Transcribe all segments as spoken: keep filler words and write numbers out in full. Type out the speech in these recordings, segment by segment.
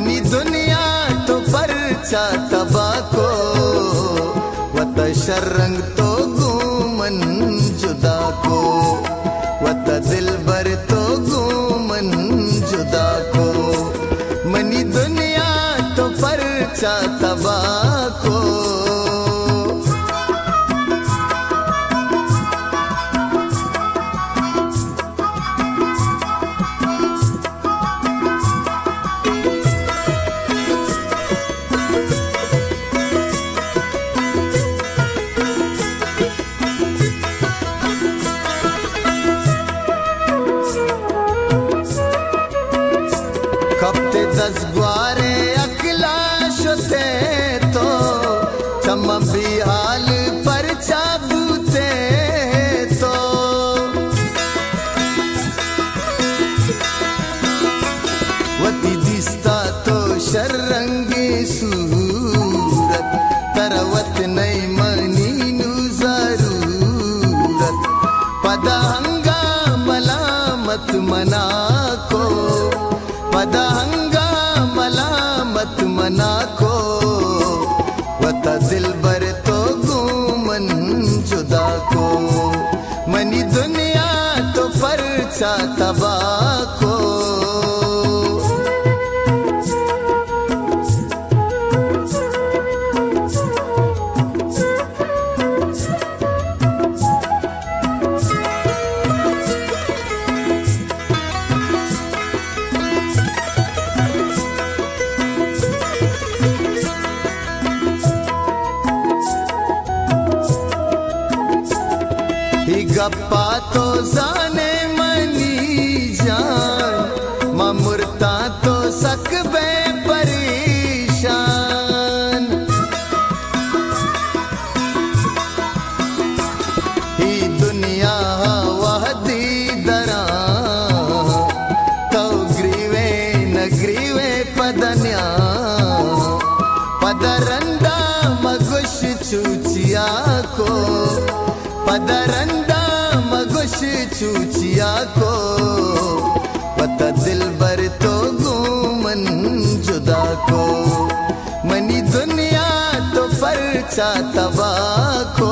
money दुनिया तो परचा तबा को वत शर्रंग तो गुमन जुदा को वत दिलबर तो गुमन जुदा को मनी दुनिया तो परचा तबा को कपते दस ग्वारे अकला शुते तो चम भी हाल पर चाबूते तो वती दिस्ता तो शर्रंगी सूरत तरवत नहीं मनी नु जरूरत पदहंगा मलामत मना को पदहंगा मलामत मना को वत दिलबर तो गुमन जुदा को मनी दुनिया तो परचा तबा को ही गप्पा तो जाने मनी जान ममुरता तो सकबे परेशान ही दुनिया वहदी दरा तो ग्रीवे न ग्रीवे पदन्या पदरंदा मगुश चूचिया को पदरंदा मगुश चूचिया को वत दिलबर तो गुमन जुदा को मनी दुनिया तो परचा तबा को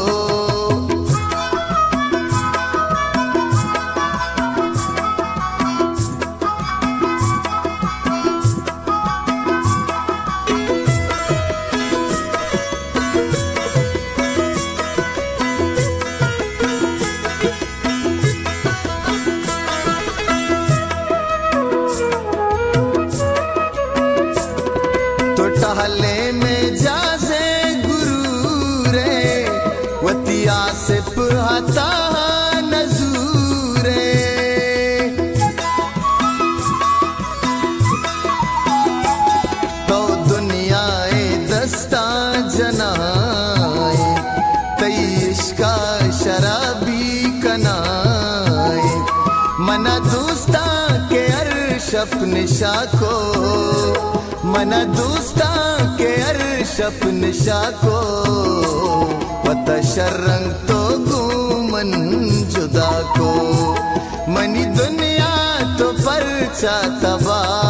टहले में जासे गुरु रे वतिया से पुहाता नजूरे तो दुनियाए दस्ता जनाए तई इश्का शराबी कनाए मना दोस्ता के अर्शप निशा को मना दोस्ता के अर्शप निशा को वत शर्रंग तो गुमन जुदा को मनी दुनिया तो परचा तबा